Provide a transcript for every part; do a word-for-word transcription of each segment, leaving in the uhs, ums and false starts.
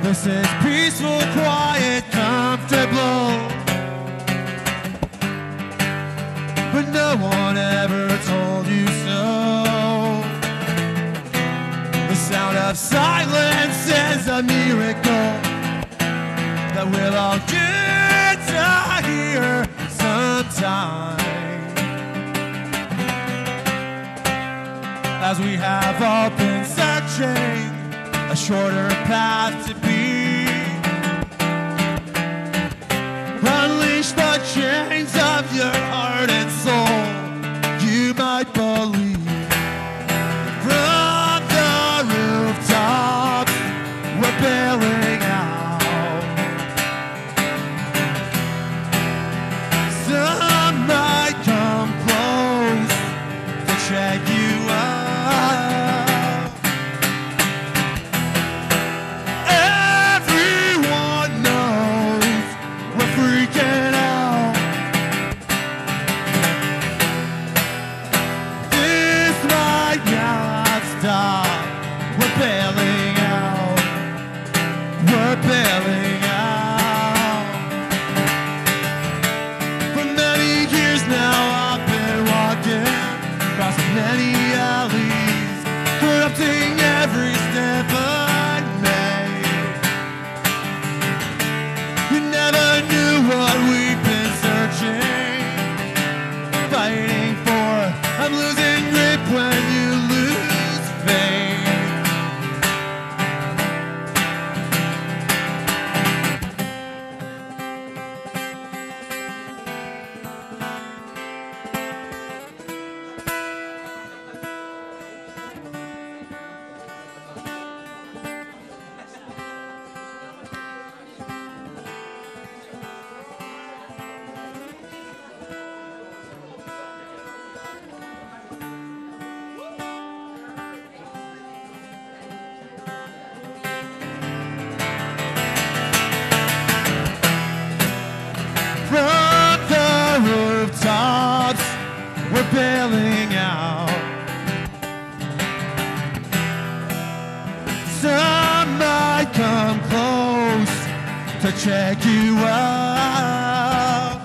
This is peaceful, quiet, comfortable. But no one ever told you so. The sound of silence is a miracle that we'll all get to hear sometime. As we have all been searching a shorter path to be. Unleash the chains of your heart and soul. You might believe. From the rooftops, we're bailing out. Some might come close to check you out. Every step I made. You never knew what we've been searching, fighting for. I'm losing grip when you lose faith. We're bailing out. Some might come close to check you out.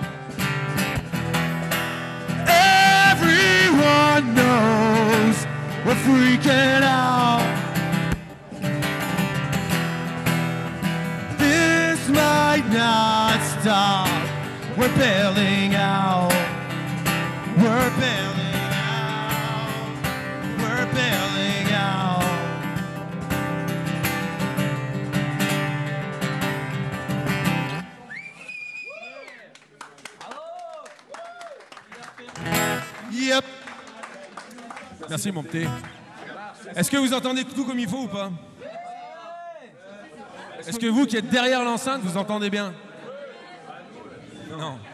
Everyone knows we're freaking out. This might not stop. We're bailing out. We're bailing out. We're bailing out. Yep. Merci mon petit. Est-ce que vous entendez tout comme il faut ou pas? Est-ce que vous qui êtes derrière l'enceinte, vous entendez bien? Non.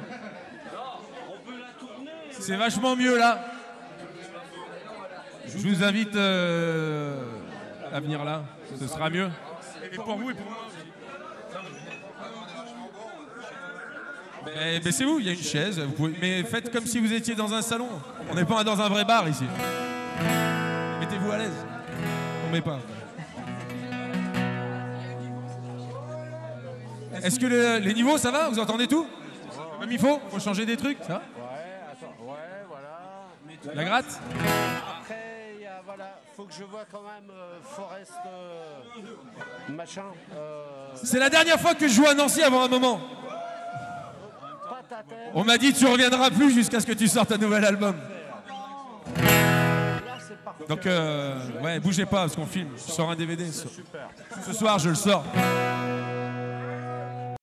C'est vachement mieux là. Je vous invite euh, à venir là, ce sera mieux. Et pour vous et pour moi aussi. Mais baissez-vous, il y a une chaise, vous pouvez, mais faites comme si vous étiez dans un salon. On n'est pas dans un vrai bar ici. Mettez-vous à l'aise. On met pas. Est-ce que le, les niveaux, ça va? Vous entendez tout? Comme il faut? Faut changer des trucs, ça va? La gratte? Après, y a, voilà, faut que je vois quand même euh, Forest euh, machin. Euh... C'est la dernière fois que je joue à Nancy avant un moment. On m'a dit tu reviendras plus jusqu'à ce que tu sortes un nouvel album. Donc euh, ouais, bougez pas parce qu'on filme. Je sors un D V D. Ce, ce soir, je le sors.